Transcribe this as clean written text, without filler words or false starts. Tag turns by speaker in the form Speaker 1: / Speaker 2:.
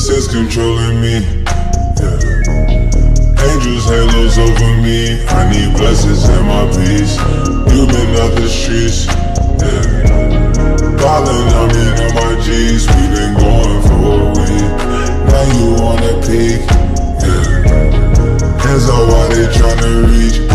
Speaker 1: Sins controlling me, yeah. Angels, halos over me. I need blessings and my peace. You been out the streets, yeah. Ballin', I mean, on my G's. We been going for a week. Now you on that peak, yeah. Hands up while they tryna reach.